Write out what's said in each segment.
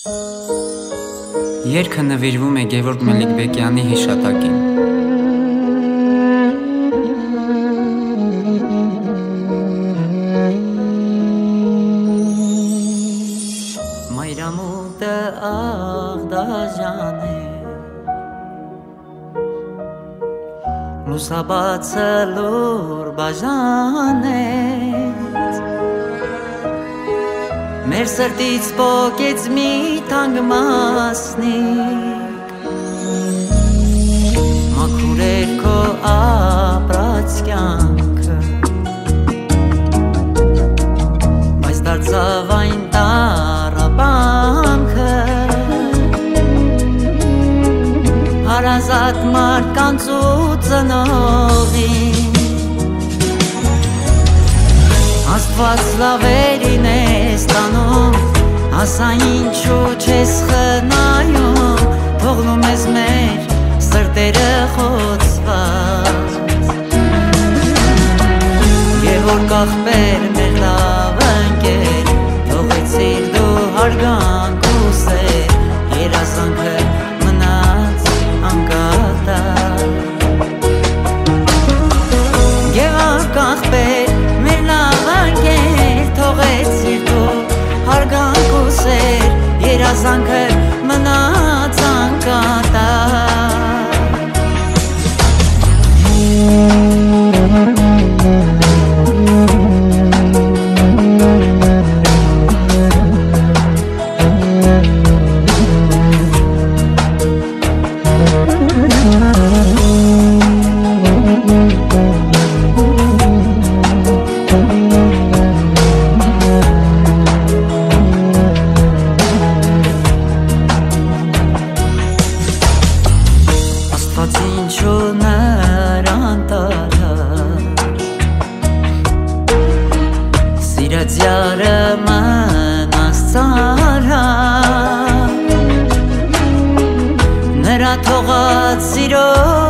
Երգը նվիրվում է Գևորգ Մելիքբեկյանի հիշատակին։ Մայրամուտը աղդաժան է, լուսաբացը լուր բաժան է, մեր սրտից պոկեց մի թանկ մասնիկ, մաքուր էր քո ապրած կյանքը, բայց դարձավ այն տառապանքը, հարազատ մարդկանց ու ծնողին, Աստված լավերին է ստանում, ասա ինչու չես խնայում, թողնում ես մեր սրտերը խոցված, Գևորգ ախպեր մեր լավ ընկեր, թողեցիր դու հարգանք ու սեր, երազանքը մնաց անկատար, Գևորգ ախպեր հարգանք ու սեր, երազանքը մնաց անկատար, ինչու նրան տարար, սիրած յարը մնաց ծարար, նրա թողած սիրո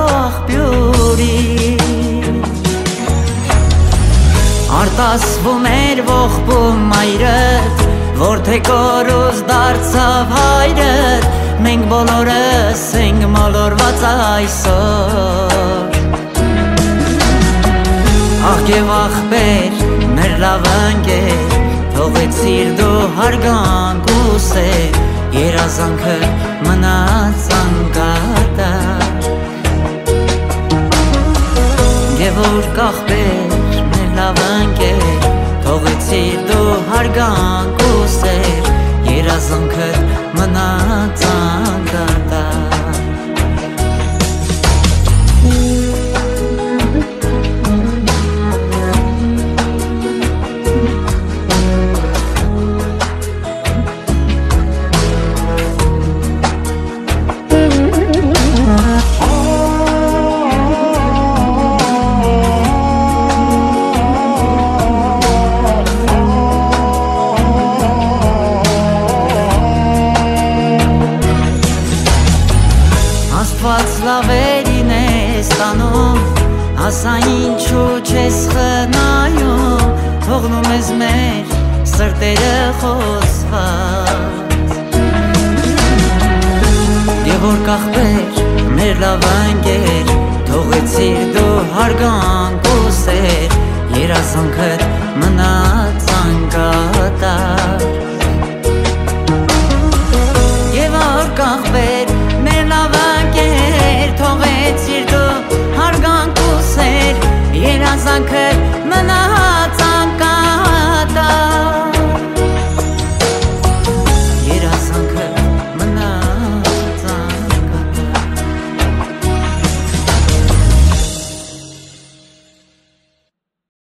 աղբյուրին, արտասվում էր ողբում մայրդ, որդե կորուս դարձավ հայրդ, մենք բոլորս ենք մոլորված այսօր, աղ ախպեր մեր լավ ընկեր, թողեցիր դու հարգանք ու սեր, երազանքը մնաց անկատար, Գևորգ ախպեր մեր լավ ընկեր, թողեցիր դու հարգանք ու սեր, երազանքը մնաց անկատար, Աստված լավերին է ստանում, ասա ինչու չես խնայում, թողնում ես մեր սրտերը խոցված, Գևորգ ախպեր մեր լավ ընկեր, թողեցիր դու հարգանք ու սեր, երազանքը մնաց անկատար,